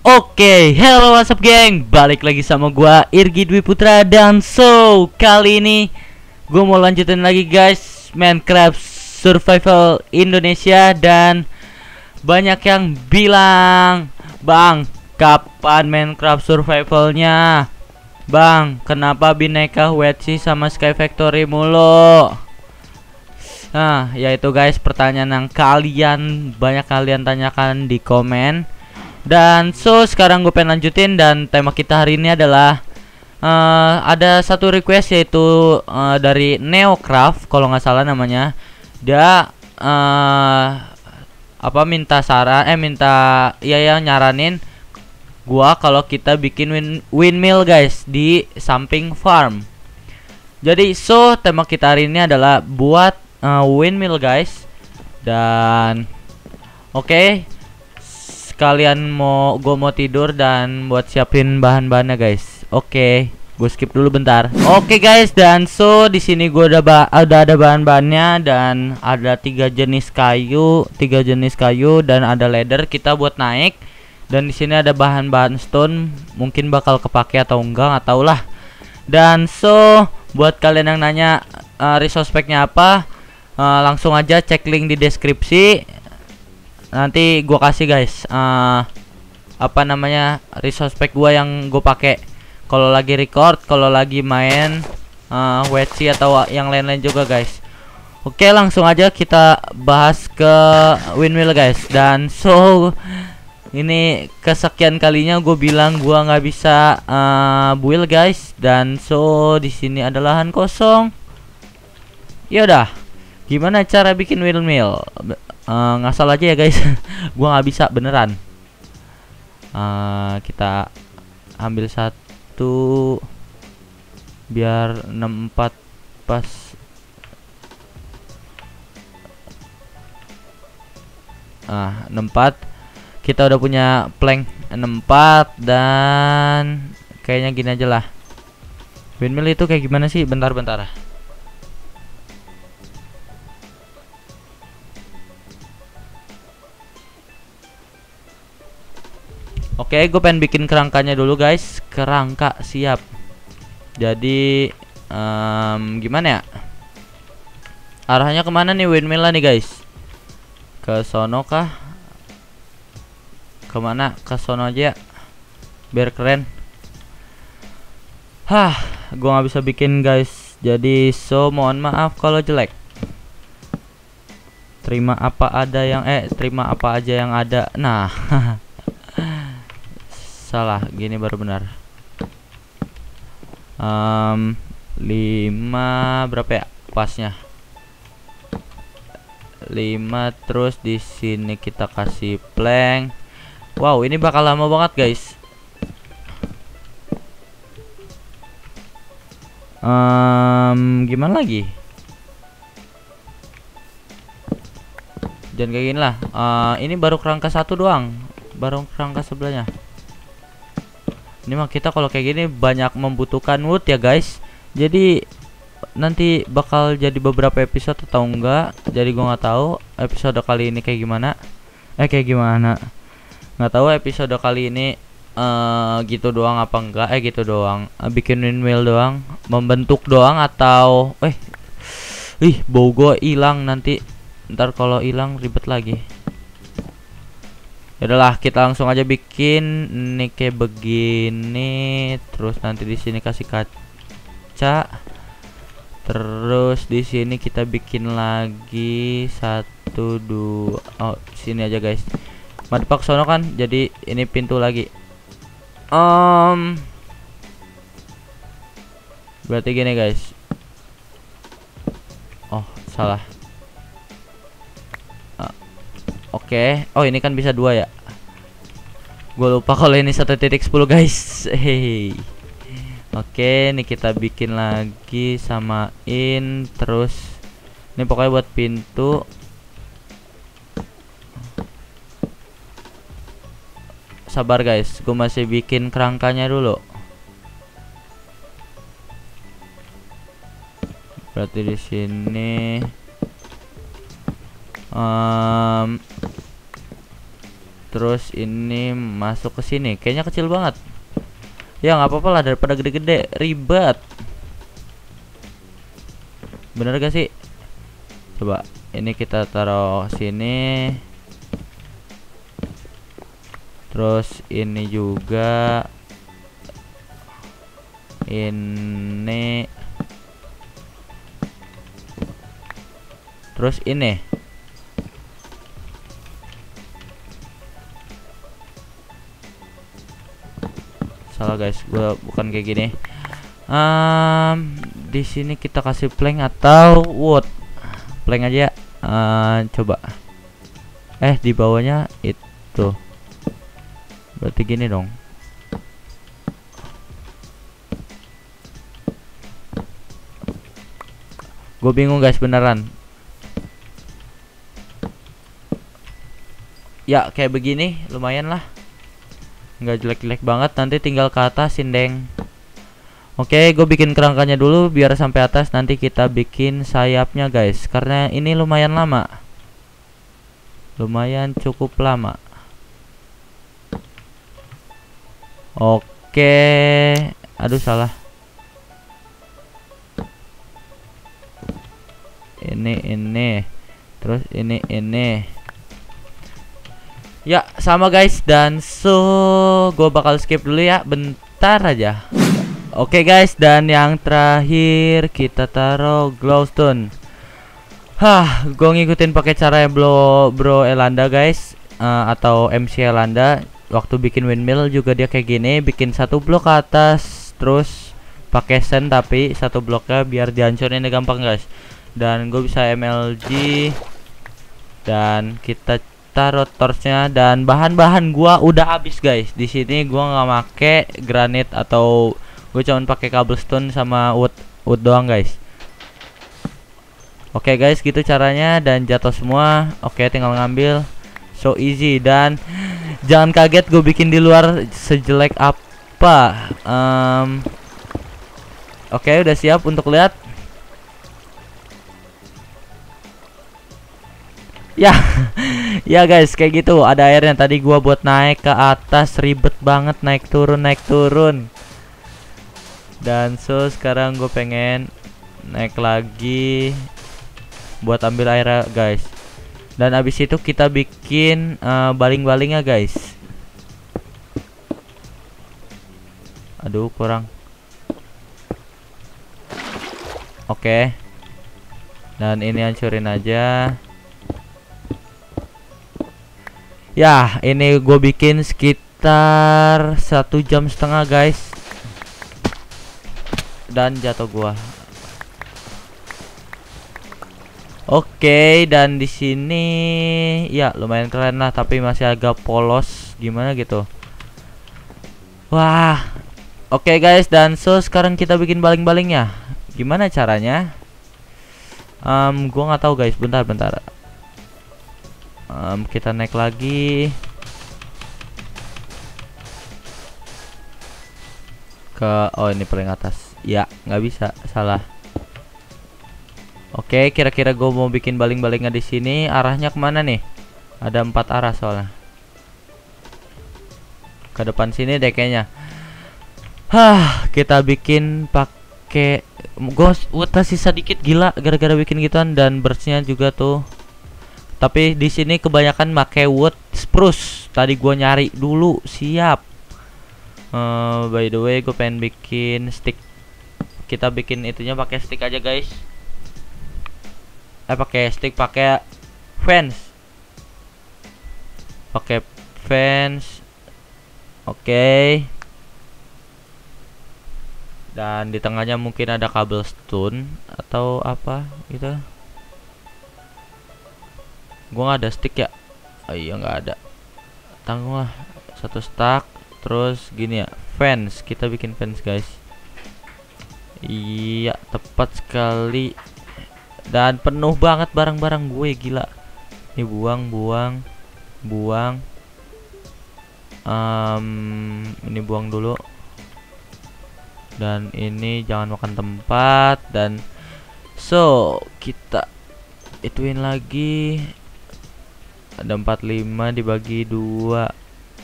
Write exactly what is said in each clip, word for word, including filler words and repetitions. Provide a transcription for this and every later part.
Oke, hello what's up geng. Balik lagi sama gua Irgi Dwi Putra. Dan so, kali ini gua mau lanjutin lagi guys Minecraft Survival Indonesia. Dan banyak yang bilang, Bang, kapan Minecraft Survivalnya? Bang, kenapa bineka Wedgie sama Sky Factory mulu? Nah, yaitu guys pertanyaan yang kalian banyak kalian tanyakan di komen. Dan so sekarang gue pengen lanjutin, dan tema kita hari ini adalah uh, ada satu request, yaitu uh, dari Neocraft kalau nggak salah namanya. Dia uh, apa minta saran eh minta ya yang nyaranin gua kalau kita bikin win windmill guys di samping farm. Jadi so tema kita hari ini adalah buat uh, windmill guys. Dan oke, okay, kalian mau gue mau tidur dan buat siapin bahan-bahannya guys. Oke, gue skip dulu bentar. Oke guys, dan so di sini gue udah ba udah ada bahan-bahannya, dan ada tiga jenis kayu, tiga jenis kayu dan ada ladder kita buat naik. Dan di sini ada bahan-bahan stone, mungkin bakal kepake atau enggak, nggak tau lah. Dan so buat kalian yang nanya uh, resource pack-nya apa, uh, langsung aja cek link di deskripsi. Nanti gua kasih guys uh, apa namanya resource pack gua yang gue pakai kalau lagi record, kalau lagi main uh, Wedgie atau yang lain-lain juga guys. Oke, langsung aja kita bahas ke windmill guys. Dan so ini kesekian kalinya gue bilang gua nggak bisa uh, build guys. Dan so di sini ada lahan kosong. Yaudah, gimana cara bikin windmill? Uh, ngasal aja ya guys. Gua nggak bisa beneran. uh, Kita ambil satu biar enam puluh empat pas. Ah, enam puluh empat. Kita udah punya plank enam puluh empat. Dan kayaknya gini aja lah. Windmill itu kayak gimana sih? Bentar-bentar. Oke, gue pengen bikin kerangkanya dulu guys. Kerangka siap. Jadi um, gimana ya? Arahnya kemana nih windmill nih guys? Ke sono kah? Kemana? Ke sono aja ya, biar keren. Hah, gue nggak bisa bikin guys. Jadi so mohon maaf kalau jelek. Terima apa ada yang eh terima apa aja yang ada. Nah. Salah, gini baru benar. um, lima berapa ya pasnya? Lima. Terus di sini kita kasih plank. Wow, ini bakal lama banget guys. um, Gimana lagi? Jangan kayak gini lah. uh, Ini baru kerangka satu doang, baru kerangka sebelahnya. Ini mah kita kalau kayak gini banyak membutuhkan wood ya guys. Jadi nanti bakal jadi beberapa episode atau enggak. Jadi gua nggak tahu episode kali ini kayak gimana. Eh kayak gimana? Nggak tahu episode kali ini uh, gitu doang apa enggak? Eh gitu doang. Uh, bikin windmill doang, membentuk doang atau eh ih bau gua hilang nanti. Ntar kalau hilang ribet lagi. Yaudahlah, kita langsung aja bikin ini kayak begini. Terus nanti di sini kasih kaca. Terus di sini kita bikin lagi satu dua. Oh, sini aja guys. Madpak sono kan. Jadi ini pintu lagi. Um, berarti gini guys. Oh, salah. Oke, okay. Oh ini kan bisa dua ya. Gue lupa kalau ini satu titik sepuluh guys. Hehe. Oke, okay, ini kita bikin lagi, samain. Terus ini pokoknya buat pintu. Sabar guys, gue masih bikin kerangkanya dulu. Berarti di sini. Um, Terus ini masuk ke sini. Kayaknya kecil banget. Ya nggak apa-apa lah daripada gede-gede ribet. Bener gak sih? Coba ini kita taruh sini. Terus ini juga. Ini. Terus ini. Salah guys, gua bukan kayak gini. Um, di sini kita kasih plank atau wood. Plank aja. Uh, coba. Eh, di bawahnya itu. Berarti gini dong. Gue bingung guys beneran. Ya kayak begini lumayan lah. Nggak jelek-jelek banget. Nanti tinggal ke atas sindeng. Oke, gue bikin kerangkanya dulu biar sampai atas. Nanti kita bikin sayapnya guys. Karena ini lumayan lama. Lumayan cukup lama. Oke. Aduh salah. Ini ini. Terus ini ini. Ya sama guys. Dan so gue bakal skip dulu ya. Bentar aja. Oke guys, dan yang terakhir kita taruh glowstone. Hah, gue ngikutin pakai cara bro bro Elanda guys, uh, atau M C Elanda. Waktu bikin windmill juga dia kayak gini, bikin satu blok ke atas, terus pakai sand tapi satu bloknya biar dihancurin gampang guys. Dan gue bisa M L G, dan kita taruh torchnya, dan bahan-bahan gua udah habis guys. Di sini gua nggak make granit atau gue cuman pakai cobblestone sama wood wood doang guys. Oke guys, gitu caranya dan jatuh semua. Oke, tinggal ngambil. So easy, dan jangan kaget gue bikin di luar sejelek apa. Um, Oke, udah siap untuk lihat. Ya, ya guys, kayak gitu. Ada airnya. Tadi gua buat naik ke atas ribet banget, naik turun naik turun. Dan so sekarang gue pengen naik lagi buat ambil air guys. Dan abis itu kita bikin uh, baling-balingnya guys. Aduh kurang. Oke. Dan ini hancurin aja. Ya ini gue bikin sekitar satu jam setengah guys. Dan jatuh gua. Oke, dan di sini ya lumayan keren lah, tapi masih agak polos gimana gitu. Wah. Oke guys, dan so sekarang kita bikin baling-balingnya. Gimana caranya? Um, gua nggak tahu guys. Bentar, bentar. Um, kita naik lagi. Ke oh ini paling atas. Ya, nggak bisa, salah. Oke, kira-kira gue mau bikin baling-balingnya di sini. Arahnya kemana nih? Ada empat arah soalnya. Ke depan sini deh kayaknya. Hah, kita bikin pakai ghost wood sisa dikit gila gara-gara bikin gituan, dan birchnya juga tuh. Tapi di sini kebanyakan pakai wood spruce. Tadi gue nyari dulu, siap. Uh, by the way, gue pengen bikin stick. Kita bikin itunya pakai stick aja guys. Eh pakai stick, pakai fence. Pakai fence. Oke. Okay. Dan di tengahnya mungkin ada cobblestone atau apa gitu. Gua nggak ada stick ya. Oh iya nggak ada. Tanggung lah. Satu stack. Terus gini ya, fence. Kita bikin fence guys. Iya, tepat sekali. Dan penuh banget barang-barang gue, gila. Ini buang, buang, buang. Um, ini buang dulu. Dan ini jangan makan tempat. Dan so kita ituin lagi. Ada empat puluh lima dibagi dua.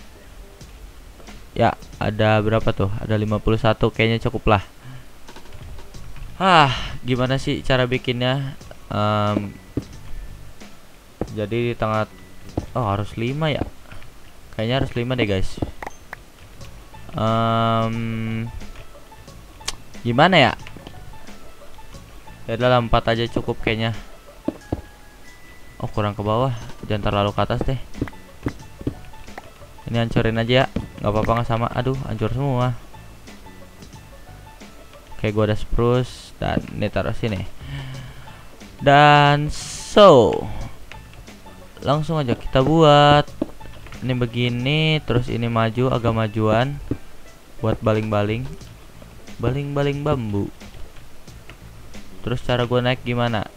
Ya, ada berapa tuh? Ada lima puluh satu, kayaknya cukup lah. Ah, gimana sih cara bikinnya? Um, jadi di tengah. Oh, harus lima ya? Kayaknya harus lima deh, guys. Um, gimana ya? Ya udah empat aja cukup kayaknya. Oh, kurang ke bawah. Jangan terlalu ke atas deh. Ini hancurin aja ya. Nggak apa-apa, nggak sama. Aduh, hancur semua. Oke, gua ada spruce dan ini taruh sini. Dan so langsung aja kita buat ini begini, terus ini maju agak majuan buat baling-baling. Baling-baling bambu. Terus cara gua naik gimana?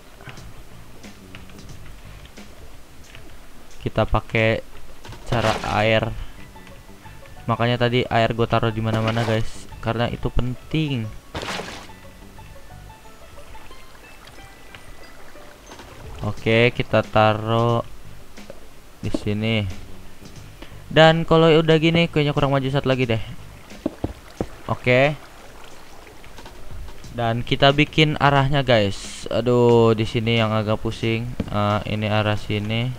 Kita pakai cara air. Makanya tadi air gue taruh di mana-mana, guys, karena itu penting. Oke, kita taruh di sini. Dan kalau udah gini, kayaknya kurang maju satu lagi deh. Oke. Dan kita bikin arahnya, guys. Aduh, di sini yang agak pusing. Uh, ini arah sini.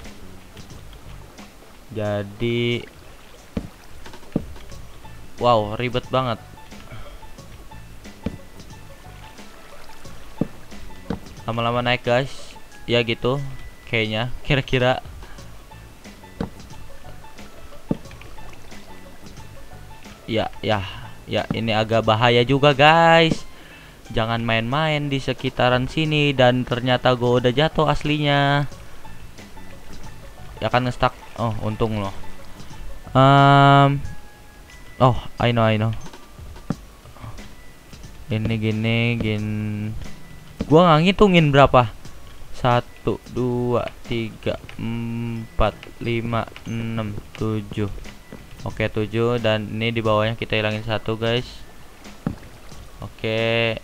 Jadi, wow, ribet banget. Lama-lama naik, guys. Ya gitu, kayaknya, kira-kira. Ya, ya, ya, ini agak bahaya juga, guys. Jangan main-main di sekitaran sini. Dan ternyata gue udah jatuh aslinya. Ya kan, nge-stuck. Oh, untung loh. Um, oh, I know, I know. Ini gini, gini. Gua nggak ngitungin berapa. Satu, dua, tiga, empat, lima, enam, tujuh. Oke, tujuh. Dan ini di bawahnya kita hilangin satu, guys. Oke.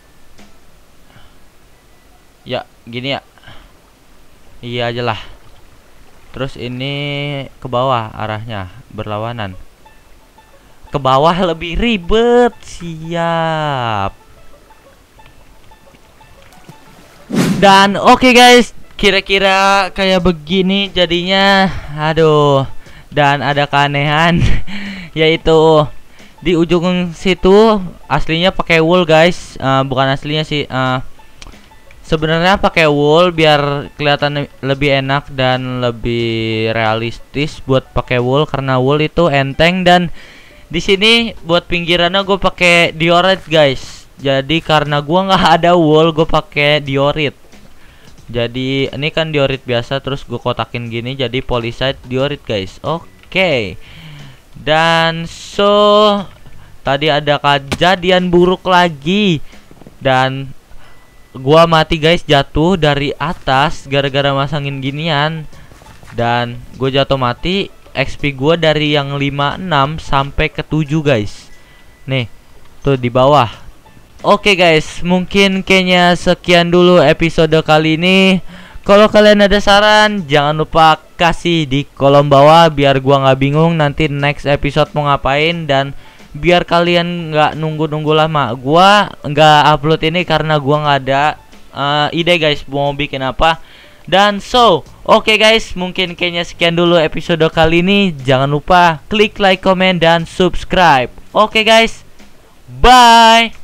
Ya, gini ya. Iya aja lah. Terus ini ke bawah arahnya berlawanan. Ke bawah lebih ribet. Siap. Dan oke, okay guys, kira-kira kayak begini jadinya. Aduh. Dan ada keanehan yaitu di ujung situ aslinya pakai wool, guys. Uh, bukan aslinya sih. Uh, Sebenarnya pakai wool biar kelihatan lebih enak dan lebih realistis buat pakai wool, karena wool itu enteng. Dan di sini buat pinggirannya gue pakai diorit, guys. Jadi karena gua nggak ada wool, gue pakai diorit. Jadi ini kan diorit biasa, terus gue kotakin gini jadi polisite diorit, guys. Oke. Okay. Dan so tadi ada kejadian buruk lagi. Dan gua mati, guys, jatuh dari atas gara-gara masangin ginian. Dan gue jatuh mati. X P gua dari yang lima puluh enam sampai ke tujuh, guys. Nih, tuh di bawah. Oke, guys, mungkin kayaknya sekian dulu episode kali ini. Kalau kalian ada saran, jangan lupa kasih di kolom bawah biar gua nggak bingung nanti next episode mau ngapain. Dan biar kalian nggak nunggu-nunggu lama, gua nggak upload ini karena gua nggak ada uh, ide, guys, mau bikin apa. Dan so, oke, okay, guys, mungkin kayaknya sekian dulu episode kali ini. Jangan lupa klik like, comment, dan subscribe. Oke, okay, guys, bye.